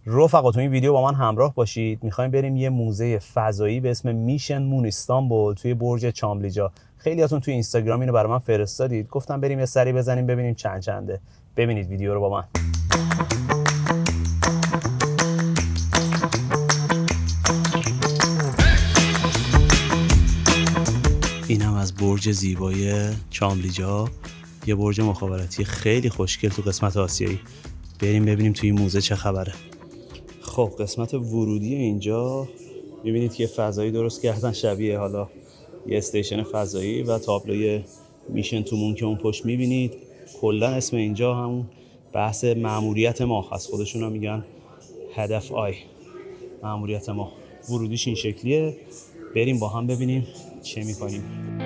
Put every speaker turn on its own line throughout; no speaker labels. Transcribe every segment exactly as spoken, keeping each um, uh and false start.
رفقا تو این ویدیو با من همراه باشید. میخوایم بریم یه موزه فضایی به اسم میشن مون استانبول توی برج چاملیجا. خیلیاتون توی اینستاگرام اینو برای من فرستادید، گفتم بریم یه سری بزنیم ببینیم چند چنده. ببینید ویدیو رو با من. اینم از برج زیبای چاملیجا، یه برج مخابراتی خیلی خوشگل تو قسمت آسیایی. بریم ببینیم توی این موزه چه خبره. خب قسمت ورودی اینجا میبینید که فضایی درست کردن شبیه حالا یه استیشن فضایی و تابلوی میشن تو مون که اون پشت میبینید. کلا اسم اینجا همون بحث مأموریت ماه هست، خودشون هم میگن هدف آی، مأموریت ماه. ورودیش این شکلیه، بریم با هم ببینیم چه میکنیم.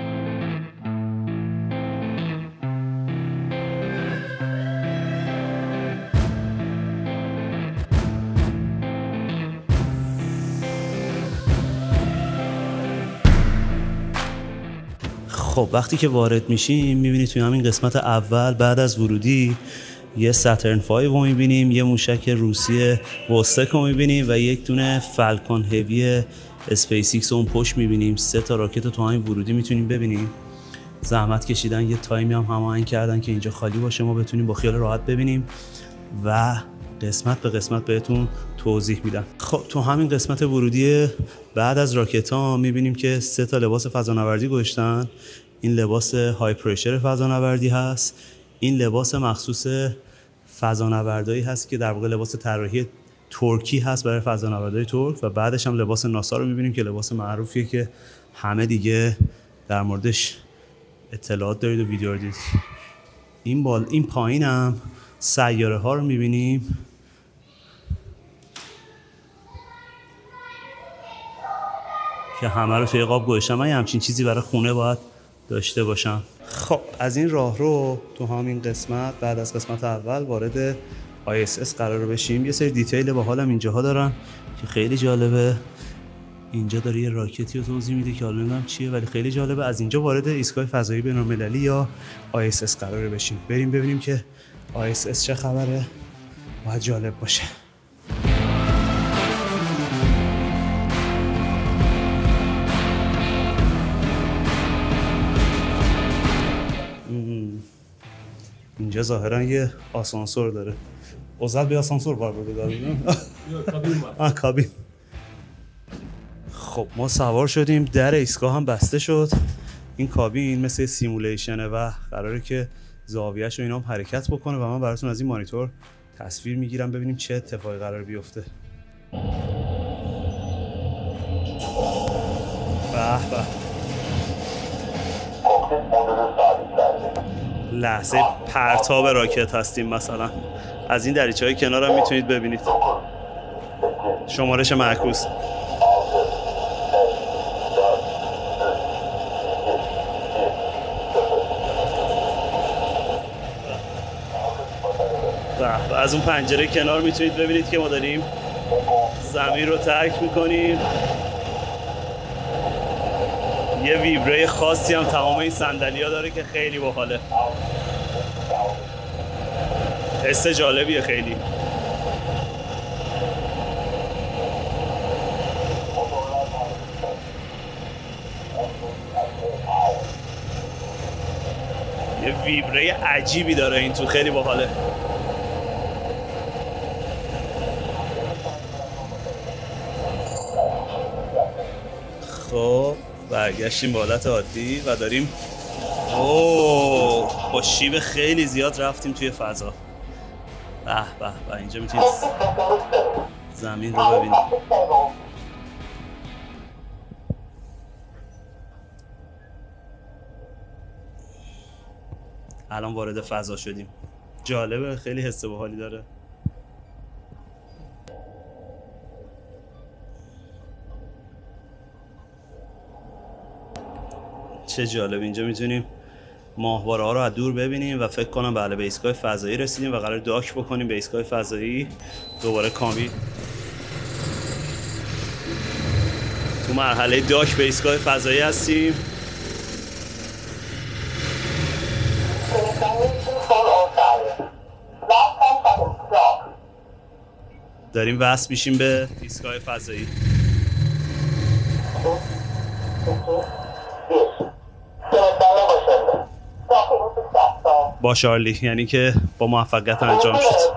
خب وقتی که وارد میشیم میبینید توی همین قسمت اول بعد از ورودی یه ساترن پنج رو میبینیم، یه موشک روسی وستک رو میبینیم و یک دونه فالکون هوی اسپیس ایکس اون پشت میبینیم. سه تا راکت تو همین ورودی میتونیم ببینیم. زحمت کشیدن یه تایمی هم هماهنگ کردن که اینجا خالی باشه ما بتونیم با خیال راحت ببینیم و قسمت به قسمت بهتون توضیح میدم. خب تو همین قسمت ورودی بعد از راکت ها میبینیم که سه تا لباس فضانوردی گذاشتن. این لباس های پرشر فضانوردی هست، این لباس مخصوص فضانوردایی هست که در واقع لباس طراحی ترکی هست برای فضانوردای ترک، و بعدش هم لباس ناسا رو میبینیم که لباس معروفیه که همه دیگه در موردش اطلاعات دارید و ویدیو دیدید. این بال این پایین هم سیاره ها رو میبینیم که همه رو توی قاب گذاشتم. من همچین چیزی برای خونه باید داشته باشم. خب از این راه رو تو همین قسمت بعد از قسمت اول وارد آی اس اس قرار بشیم. یه سری دیتیل باحالم اینجاها دارن که خیلی جالبه. اینجا داره یه راکتی رو توضیح میده که حالا نمیدونم چیه ولی خیلی جالبه. از اینجا وارد ایستگاه فضایی بین‌المللی یا آی اس اس قرار بشیم. بریم ببینیم که آی اس اس چه خبره. باید جالب باشه. اینجا ظاهرا یه آسانسور داره. اوزد به آسانسور بار برده داریم. آه کابین. خب ما سوار شدیم، در ایستگاه هم بسته شد. این کابین مثل سیمولیشنه و قراره که زاویه‌اش رو اینا هم حرکت بکنه و من براتون از این مانیتور تصویر میگیرم ببینیم چه اتفاقی قرار بیفته. به به. لحظه پرتاب راکت هستیم مثلا. از این دریچه‌های کنار هم میتونید ببینید. شمارش معکوس. و از اون پنجره کنار میتونید ببینید که ما داریم زمین رو ترک میکنیم. یه ویبره خاصی هم تمام این صندلی‌ها داره که خیلی باحاله. حس جالبیه خیلی. یه ویبره عجیبی داره این تو، خیلی باحاله. خب برگشتیم به حالت عادی و داریم اوه با شیب خیلی زیاد رفتیم توی فضا. به به به. اینجا میتونید زمین رو ببینید. الان وارد فضا شدیم. جالبه، خیلی حس باحالی داره. چه جالب. اینجا میتونیم ماهواره ها رو از دور ببینیم و فکر کنم بله به ایستگاه فضایی رسیدیم و قرار داک بکنیم به ایستگاه فضایی. دوباره کامی تو مرحله داک به ایستگاه فضایی هستیم. داریم وصل میشیم به ایستگاه فضایی. با شارلی، یعنی که با موفقیت انجام شد.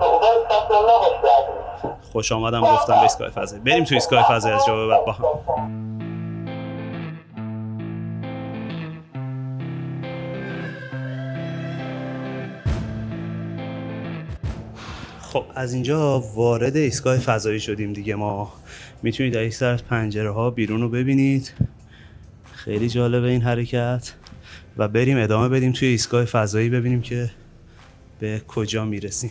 خوش آمدم گفتم به ایستگاه فضایی. بریم تو ایستگاه فضایی از جا به بعد با هم. خب از اینجا وارد ایستگاه فضایی شدیم دیگه. ما میتونید در یک سر از پنجره ها بیرون رو ببینید. خیلی جالبه این حرکت. و بریم ادامه بدیم توی ایستگاه فضایی ببینیم که به کجا میرسیم.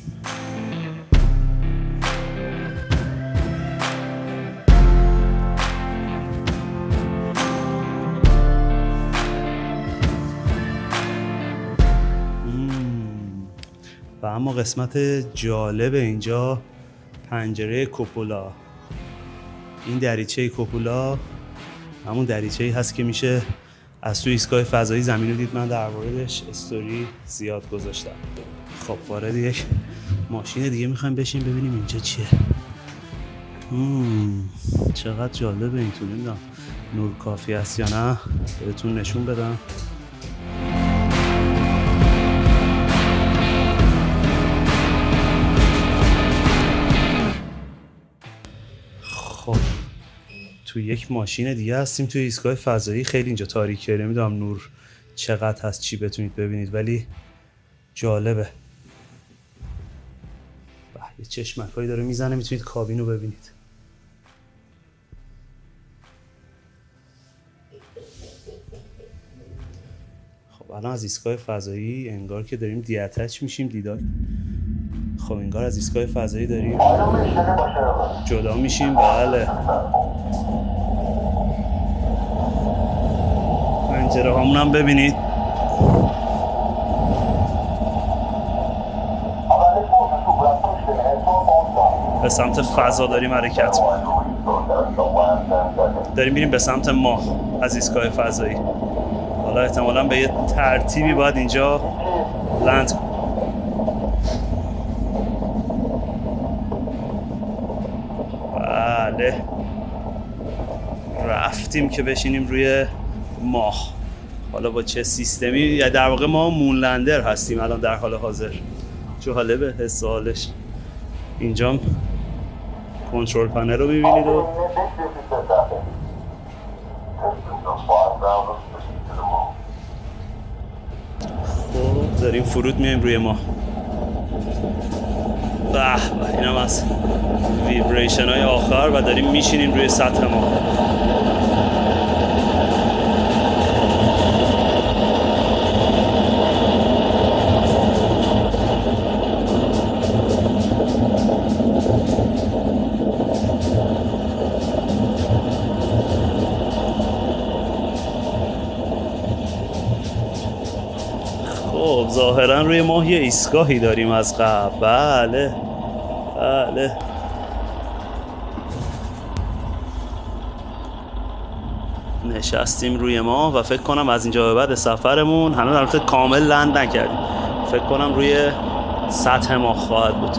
و اما قسمت جالب اینجا پنجره کوپولا. این دریچه کوپولا همون دریچه‌ای هست که میشه از توی ایستگاه فضایی زمین رو دید. من در موردش استوری زیاد گذاشتم. خب وارد یک ماشین دیگه میخوایم بشیم ببینیم اینجا چیه. مم. چقدر جالبه این تو. نمیدونم نور کافی است یا نه، بهتون نشون بدم. خب تو یک ماشین دیگه هستیم توی ایستگاه فضایی. خیلی اینجا تاریکه، نمیدونم نور چقدر هست چی بتونید ببینید، ولی جالبه. به یه چشمکایی داره میزنه، میتونید کابین رو ببینید. خب الان از ایستگاه فضایی انگار که داریم دی اتچ میشیم دیدار. خب انگار از ایستگاه فضایی داریم جدا میشیم. بله پنجره هامون هم ببینید. به سمت فضا داریم حرکت داریم میریم به سمت ماه از ایستگاه فضایی. حالا احتمالاً به یه ترتیبی باید اینجا لند کنیم. بله رفتیم که بشینیم روی ماه. حالا با چه سیستمی، یا در واقع ما مونلندر هستیم الان در حال حاضر. جالبه حس و حالش. اینجا کنترل پنل رو میبینید و خب داریم فرود میایم روی ماه. به به اینم از ویبریشن های آخر و داریم میشینیم روی سطح ماه. خب ظاهرا روی ماه یه ایستگاهی داریم از قبل. بله بله نشستیم روی ماه و فکر کنم از اینجا به بعد سفرمون هنوز البته کامل لند نکردیم، فکر کنم روی سطح ماه خواهد بود.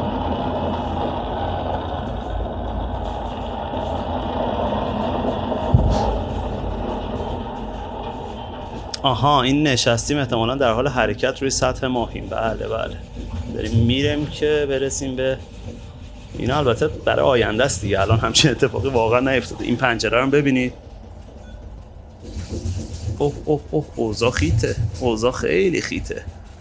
آها این نشستیم احتمالاً در حال حرکت روی سطح ماهیم. بله بله داریم میریم که برسیم به این. البته برای آینده است دیگه، الان همچین اتفاقی واقعا نیفتاده. این پنجره رو ببینید. اوه اوه اوه اوضاع خیته، اوضاع خیلی خیته.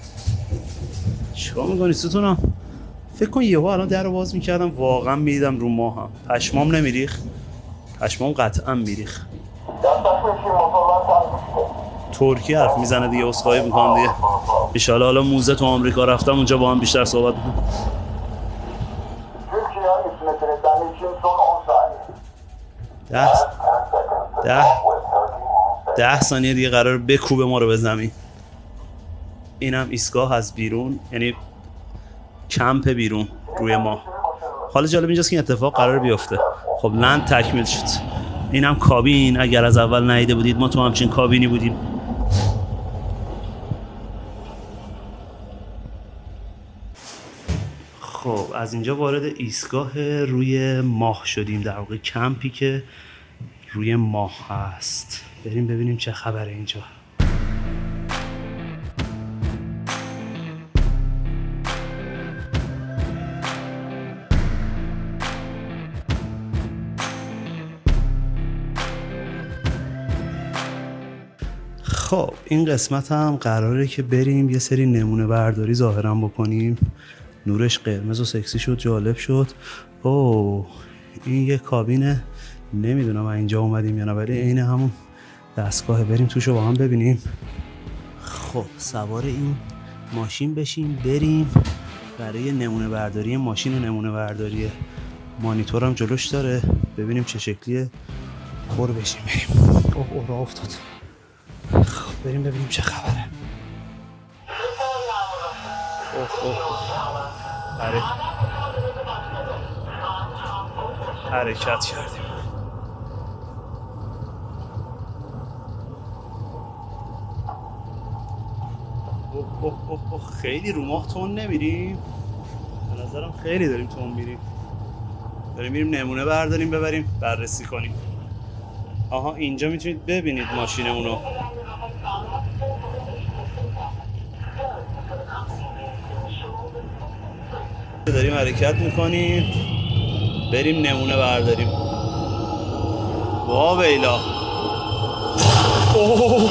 چیکار میکنی ستونم؟ فکر کن یهو الان در رو باز میکردم واقعا میدیدم رو ماهم. پشمام نمیریخ؟ پشمام قطعا میریخ. ترکی حرف میزنه دیگه، اسخای میکنم دیگه. ان حالا موزه تو آمریکا رفتم اونجا با هم بیشتر صحبت میکنم. ده ده ده ثانیه دیگه قرار بکوبه ما رو به زمین. اینم ایستگاه از بیرون، یعنی کمپ بیرون روی ما. حالا جالب اینجاست که این اتفاق قرار بیفته. خب لند تکمیل شد. اینم کابین. اگر از اول ندیده بودید ما تو همچین کابینی بودیم. خب از اینجا وارد ایستگاه روی ماه شدیم، در واقع کمپی که روی ماه هست. بریم ببینیم چه خبره اینجا. خب این قسمت هم قراره که بریم یه سری نمونه برداری ظاهرا بکنیم. نورش قرمز و سکسی شد، جالب شد. اوه این یه کابینه، نمیدونم اینجا اومدیم یا نه، ولی این همون دستگاه. بریم توشو با هم ببینیم. خب سوار این ماشین بشیم بریم برای نمونه برداری ماشین و نمونه برداری مانیتور هم جلوش داره، ببینیم چه شکلیه. پر بشیم بریم. اوه اوه راه افتاد. خب بریم ببینیم چه خبره. اوه اوه بره حرکت کردیم. اوه اوه اوه اوه خیلی رو ماه تون نمیریم؟ به نظرم خیلی داریم تون میریم. داریم میریم نمونه برداریم ببریم بررسی کنیم. آها اینجا میتونید ببینید ماشینمونو. داریم حرکت میکنیم بریم نمونه برداریم. وا ویلا. اوه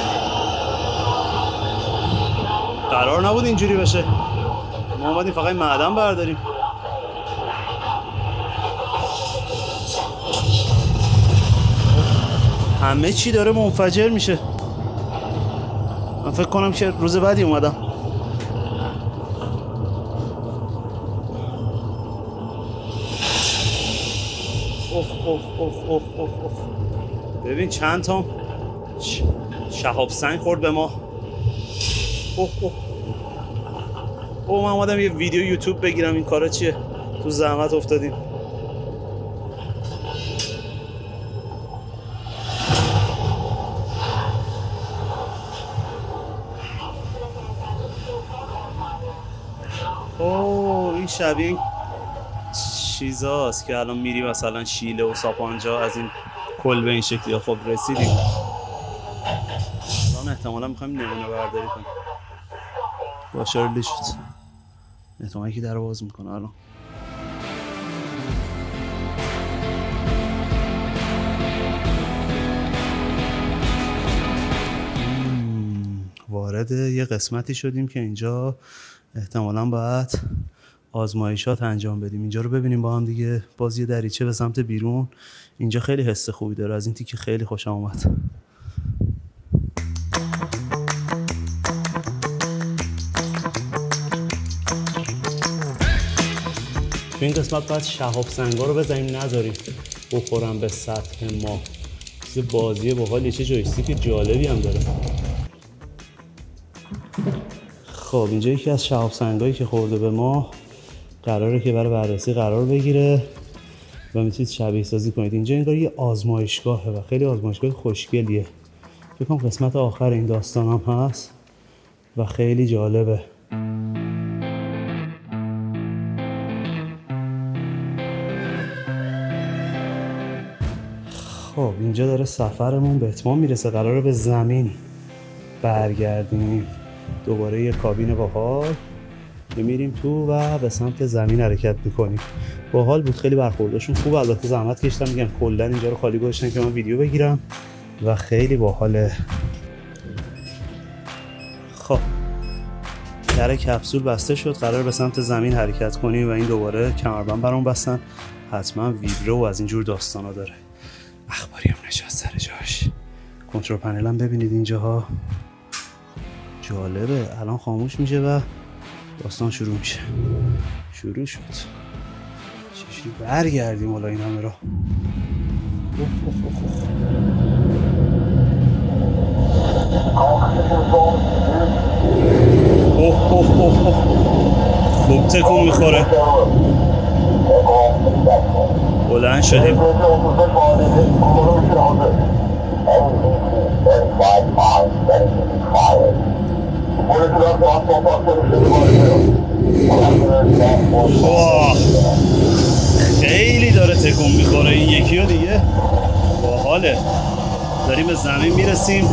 قرار نبود اینجوری بشه، ما اومدیم فقط معدن برداریم. همه چی داره منفجر میشه. من فکر کنم که روز بعدی اومدم. اوه اوه اوه اوه اوه اوه ببین چند تا شهاب سنگ خورد به ما. اوه اوه اوه من اومدم یه ویدیو یوتیوب بگیرم، این کارا چیه؟ تو زحمت افتادیم. اوه این شبیه این چیزاست که الان میری مثلا شیله و ساپانجا از این کلبه این شکلی. خب رسیدیم الان، احتمالا میخوایم نمونه برداری کنیم. باشارلی شد، احتمالا که در باز میکنه الان. وارد یه قسمتی شدیم که اینجا احتمالا باید آزمایشات انجام بدیم. اینجا رو ببینیم با هم دیگه. باز یه دریچه به سمت بیرون. اینجا خیلی حس خوبی داره، از این تیکه خیلی خوشم اومد. تو این قسمت باید شهاب سنگا رو بزنیم نذاریم بخورم به سطح ما. چه بازی باحالیه، چه جویستیک جالبی هم داره. خب اینجا یکی از شهاب سنگایی که خورده به ما قراره که برای بررسی قرار بگیره و میتونید شبیه سازی کنید. اینجا انگار یه آزمایشگاهه و خیلی آزمایشگاه خوشگلیه. فکر کنم قسمت آخر این داستان هم هست و خیلی جالبه. خب اینجا داره سفرمون به اتمام میرسه، قراره به زمین برگردیم. دوباره یه کابین باحال که میریم تو و به سمت زمین حرکت میکنیم. باحال بود، خیلی برخورداشون خوب. البته زحمت کشیدن، میگن کلا اینجا رو خالی گذاشتن که من ویدیو بگیرم و خیلی باحاله. خب در کپسول بسته شد، قرار به سمت زمین حرکت کنیم و این دوباره کمربند برام بستن. حتما ویبرو و از اینجور داستانا داره. اخباری هم نشست سر جاش. کنترل پنل هم ببینید اینجاها جالبه. الان خاموش میشه و داستان شروع میشه. شروع شد. چجوری برگردیم حالا این همه راه؟ اوه اوه اوه اوه اوه اوه خوب تکون میخوره. بلند شدیم. واه خیلی داره تکون میخوره این یکی رو دیگه باحاله. داریم به زمین میرسیم.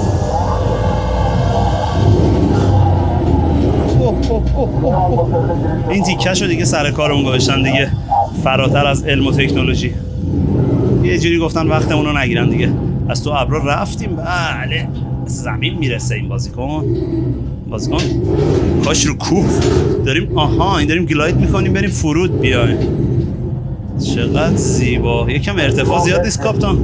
این تیکش رو دیگه سر کارمون گذاشتن دیگه، فراتر از علم و تکنولوژی. یه جوری گفتن وقتمون رو نگیرن دیگه. از تو ابرا رفتیم. بله زمین میرسه این بازیکن. بازیکن کاش رو کوه داریم. آها این داریم گلاید میکنیم بریم فرود بیایم. چقدر زیبا. یکم ارتفاع زیاد نیست کاپتان؟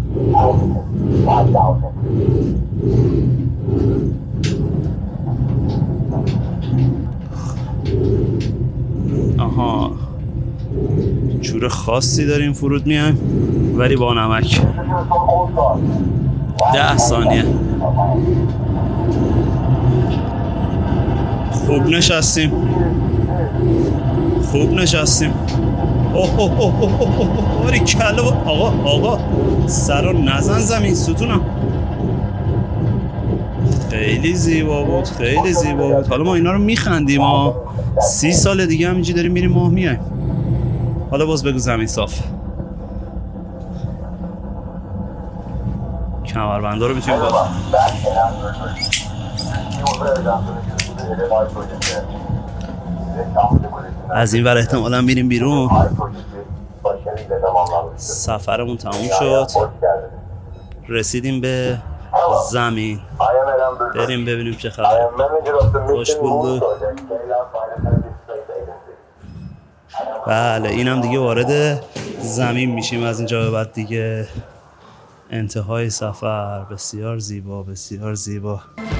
آها جور خاصی داریم فرود میایم ولی با نمک. ده ثانیه. خوب نشستیم خوب نشستیم. اوه اوه اوه اوه اوه باری کلا. آقا آقا سر رو نزن زمین ستونم. خیلی زیبا بود خیلی زیبا بود. حالا ما اینا رو میخندیم ها. سی سال دیگه همینجی داریم میریم ماه میایم. حالا باز بگو زمین صاف. کمربندا رو میتونیم باز. از این ور احتمالا میریم بیرون. سفرمون تموم شد. رسیدیم به زمین. بریم ببینیم چه خبره. خوش بولدو. بله اینم دیگه وارد زمین میشیم از اینجا به بعد دیگه. انتهای سفر. بسیار زیبا بسیار زیبا.